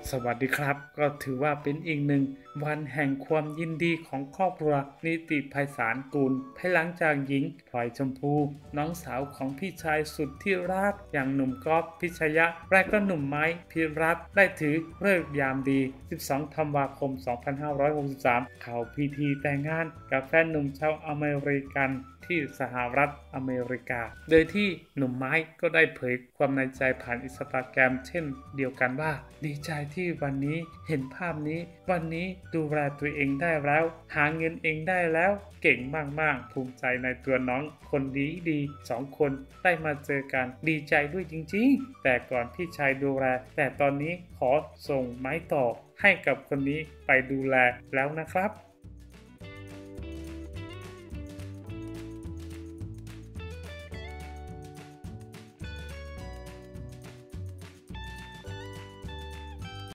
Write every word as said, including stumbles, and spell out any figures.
สวัสดีครับก็ถือว่าเป็นอีกหนึ่งวันแห่งความยินดีของครอบครัวนิติไพศาลกุลภายหลังจากหญิงพลอยชมพูน้องสาวของพี่ชายสุดที่รักอย่างหนุ่มก๊อฟพิชยะและก็หนุ่มไม้พิรัตน์ได้ถือฤกษ์ยามดีสิบสองธันวาคมสองพันห้าร้อยหกสิบสามเข้าพิธีแต่งงานกับแฟนหนุ่มชาวอเมริกันที่สหรัฐอเมริกาโดยที่หนุ่มไม้ก็ได้เผยความในใจผ่านอินสตาแกรมเช่นเดียวกันว่าดีใจที่วันนี้เห็นภาพนี้วันนี้ดูแลตัวเองได้แล้วหาเงินเองได้แล้วเก่งมากๆภูมิใจในตัวน้องคนดีดีสองคนได้มาเจอกันดีใจด้วยจริงๆแต่ก่อนพี่ชายดูแลแต่ตอนนี้ขอส่งไม้ต่อให้กับคนนี้ไปดูแลแล้วนะครับ